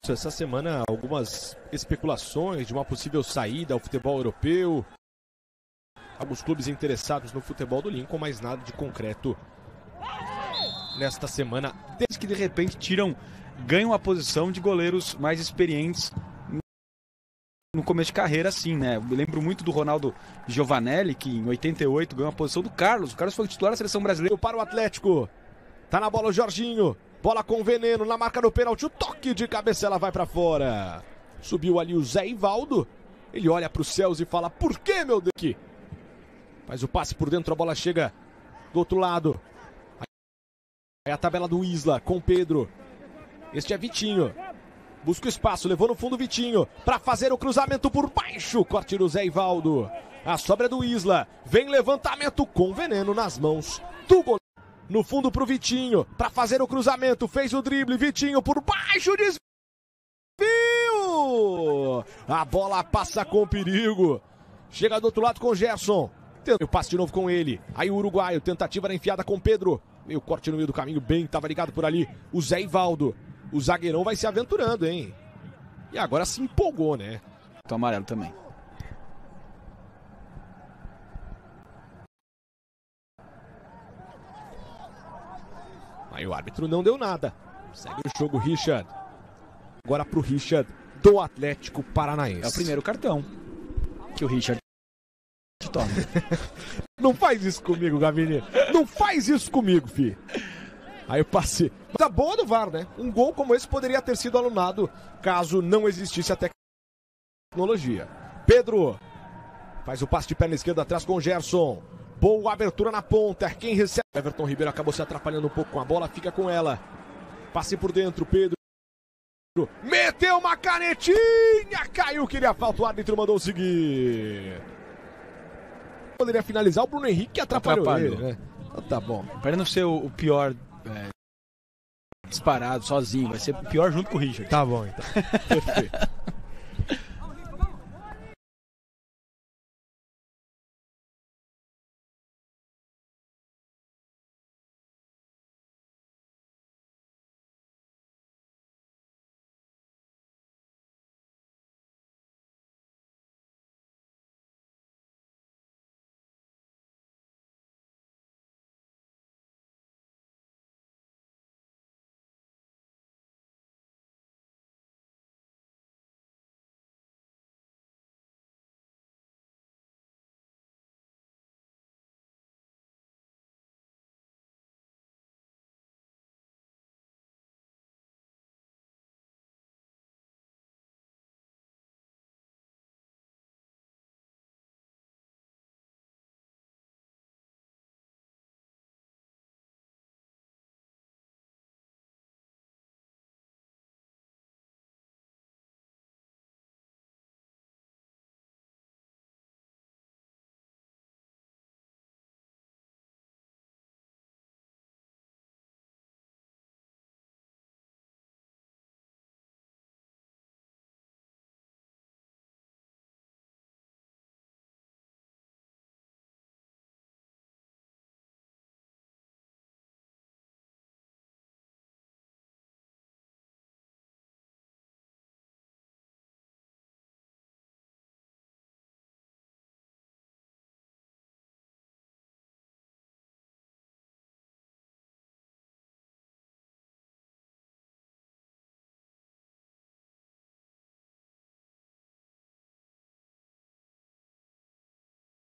Essa semana algumas especulações de uma possível saída ao futebol europeu. Alguns clubes interessados no futebol do Lincoln, mas nada de concreto nesta semana. Desde que de repente ganham a posição de goleiros mais experientes no começo de carreira, assim, né? Eu lembro muito do Ronaldo Giovanelli, que em 88 ganhou a posição do Carlos. O Carlos foi titular da seleção brasileira. Para o Atlético. Tá na bola o Jorginho. Bola com veneno na marca do pênalti. O toque de cabeça, ela vai pra fora. Subiu ali o Zé Ivaldo. Ele olha pros céus e fala: por que, meu Deus? Aqui. Faz o passe por dentro, a bola chega do outro lado. É a tabela do Isla com Pedro. Este é Vitinho. Busca o espaço, levou no fundo Vitinho para fazer o cruzamento por baixo. Corte do Zé Ivaldo. A sobra do Isla. Vem levantamento com veneno nas mãos do goleiro. No fundo pro Vitinho para fazer o cruzamento. Fez o drible. Vitinho por baixo. Desvio. A bola passa com perigo. Chega do outro lado com o Gerson. O passe de novo com ele. Aí o uruguaio. Tentativa na enfiada com Pedro. Meio corte no meio do caminho. Bem, estava ligado por ali. O Zé Ivaldo. O zagueirão vai se aventurando, hein? E agora se empolgou, né? Tô amarelo também. Aí o árbitro não deu nada. Segue o jogo, Richard. Agora pro Richard do Atlético Paranaense. É o primeiro cartão que o Richard toma. Não faz isso comigo, Gavini. Não faz isso comigo, fi. Aí o passe. Mas a boa do VAR, né? Um gol como esse poderia ter sido anulado caso não existisse a tecnologia. Pedro faz o passe de perna esquerda atrás com o Gerson. Boa abertura na ponta. Quem recebe? Everton Ribeiro acabou se atrapalhando um pouco com a bola. Fica com ela. Passe por dentro. Pedro meteu uma canetinha. Caiu, queria falta. O árbitro mandou seguir. Poderia finalizar o Bruno Henrique, que atrapalhou ele, né? Então, tá bom. Para não ser o pior disparado sozinho, vai ser o pior junto com o Richard. Tá bom, então. Perfeito.